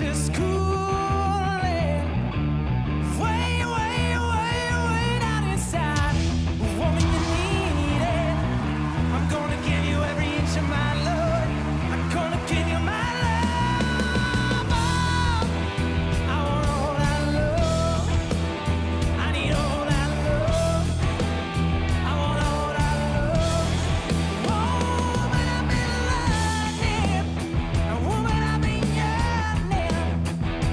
is cooling way, way, way, way down inside. Woman, you need it. I'm gonna give you every inch of my love. I'm gonna give you my love. Oh, I want all that love. I need all that love. I want all that love. Woman, I've been looking. Woman, I've been yearning.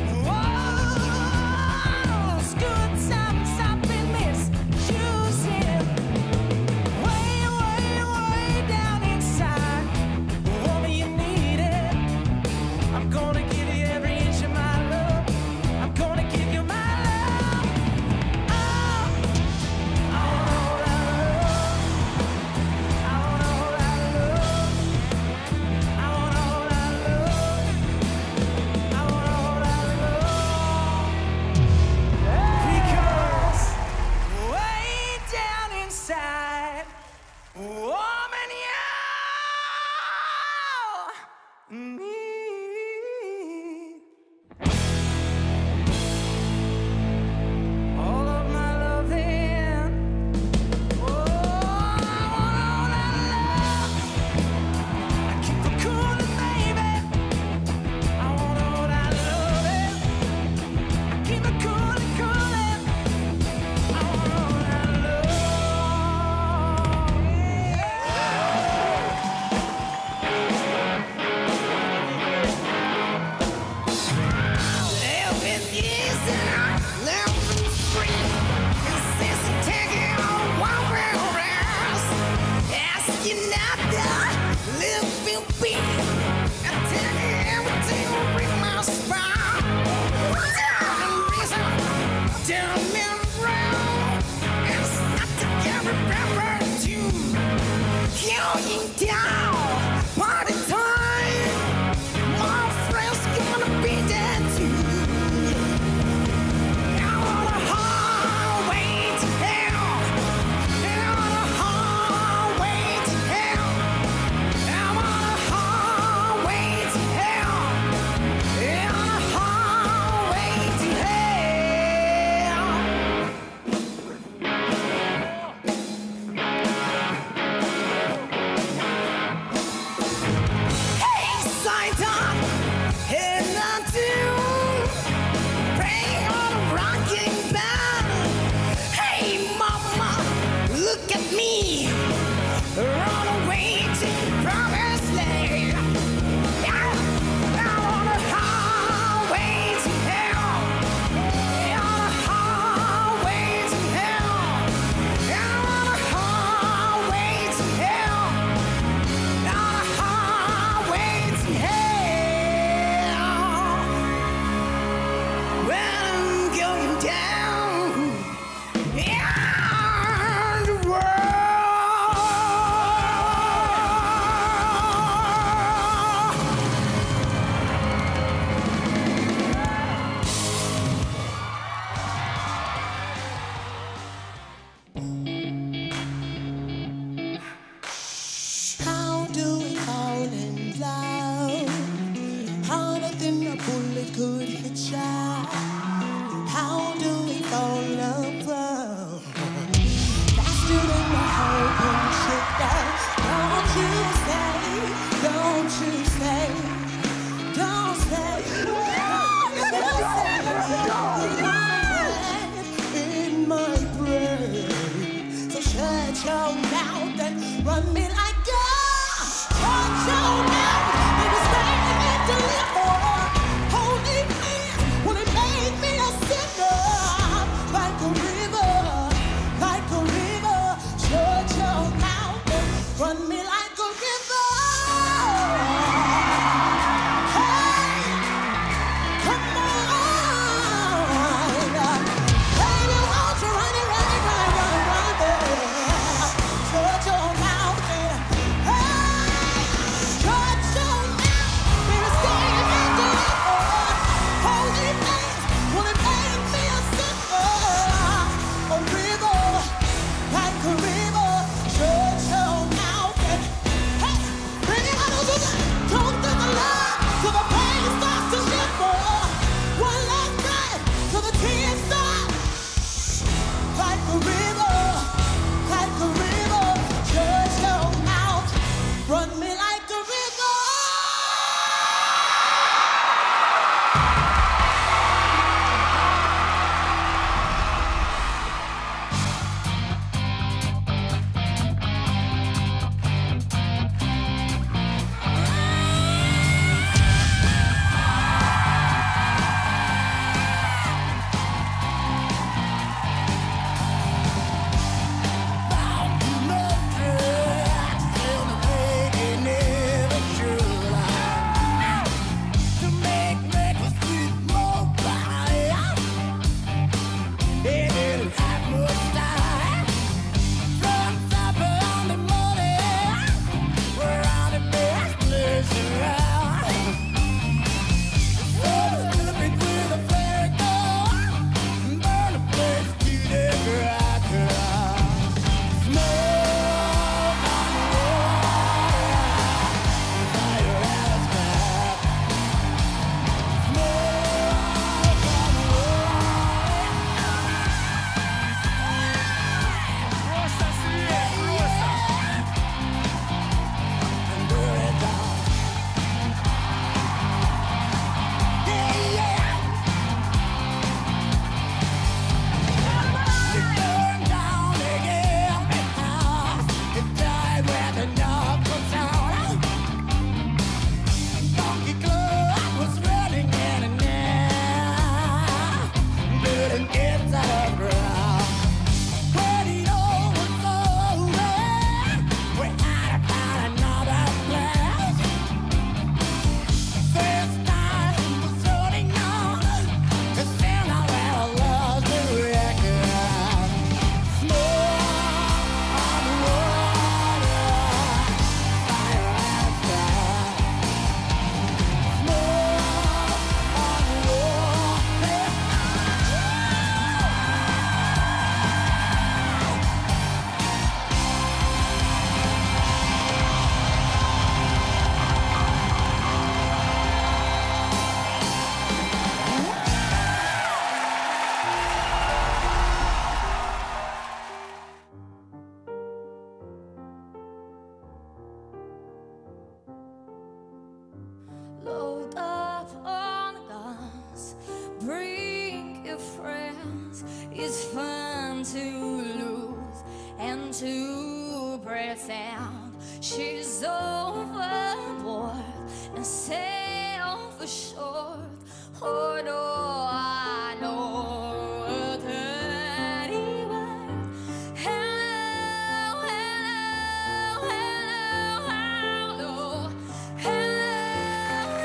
to lose and to pretend she's overboard and self-assured. Oh no, I know a dirty word. Hello, hello, hello, hello, hello,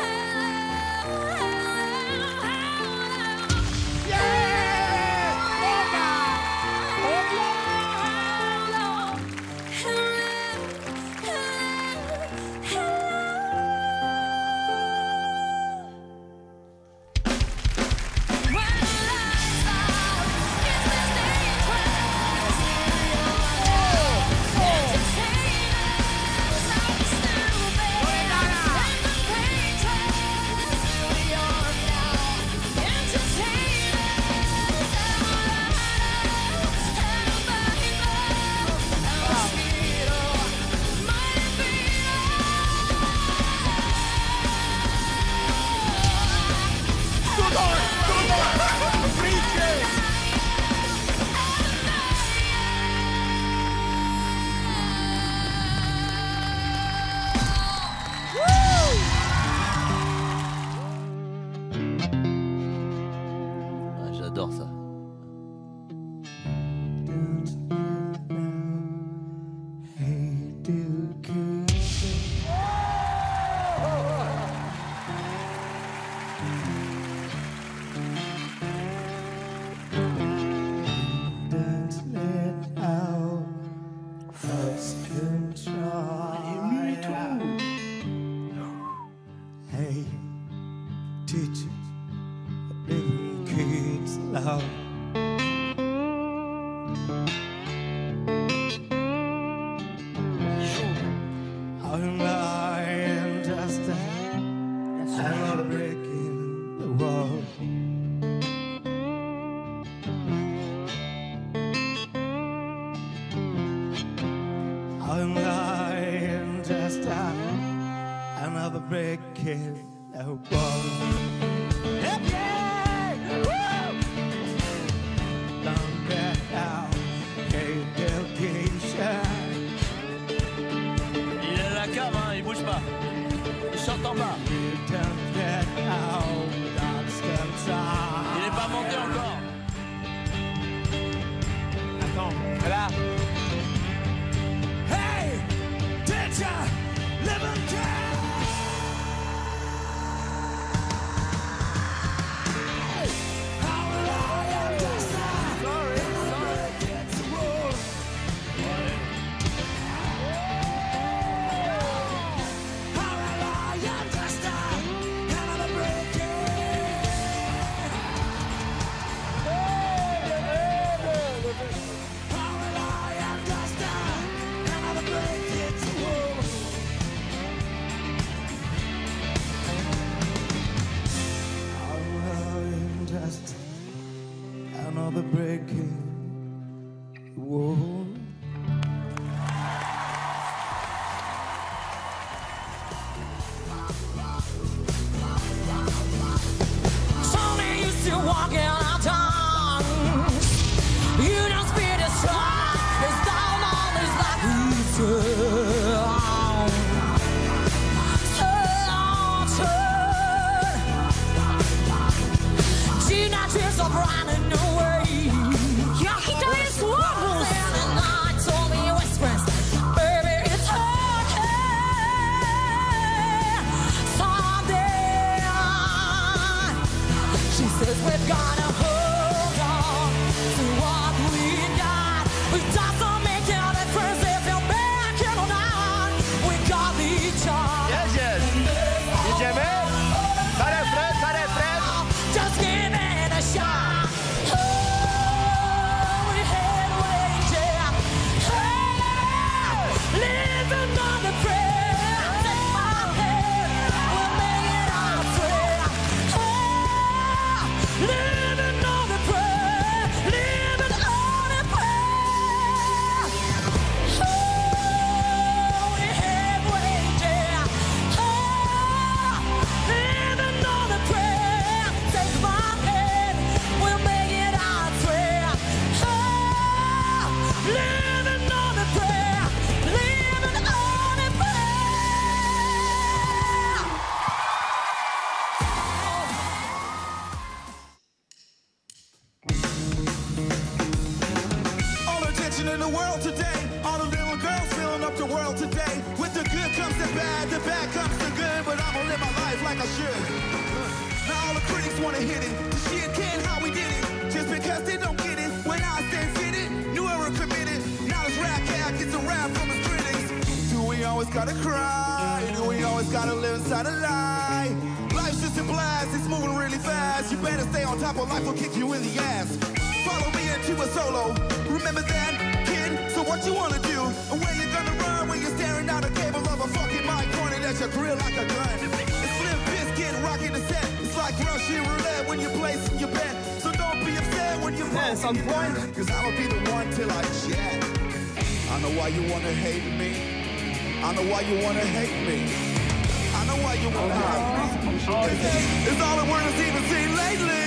hello, J'adore ça. Hey, teacher, little kids love. I'm lying just I'm breaking the world. I'm lying just another breaking the world. Don't get out, education. Il est à la cave, hein, il bouge pas. Il chante en bas. Don't get out, that's control. Il est pas monté encore. Attends, là. Hey, teacher, little kid. Another breaking wall. Somebody used to walk in our tongues. You don't speak the strong. It's down on this like we tears of running away. Your guitarist wobbles and the night told me whispers, baby, it's okay. Someday she says we've gotta hold on to what we got. It doesn't make a difference if you're back or not. We got each other. Yes, yes. DJ Mel, ça refrain, ça refrain. Just give it a shot. Oh, we had wages. Hey, living on the prayer. Take my hand, we'll make it our prayer. Hey, living on world today. All the little girls filling up the world today. With the good comes the bad comes the good. But I'ma live my life like I should. Now all the critics wanna hit it. Shit can't how we did it. Just because they don't get it. When I stand fitted, new era committed. Now this rap cat gets a rap from his critics. Do we always gotta cry? Do we always gotta live inside a lie? Life's just a blast, it's moving really fast. You better stay on top or life will kick you in the ass. Follow me into a solo. Remember that, kid? So what you wanna do? And where you gonna run when you're staring down the cable of a fucking mic pointed at your grill like a gun? It's Limp Bizkit rocking the set. It's like Russian roulette when you're placing your bet. So don't be upset when you're Yes, on point. Cause I'ma be the one till I jet. I know why you wanna hate me. I know why you wanna hate me. I know why you wanna hate me. It's all the word has even seen lately.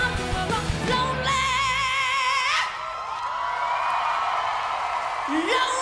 No!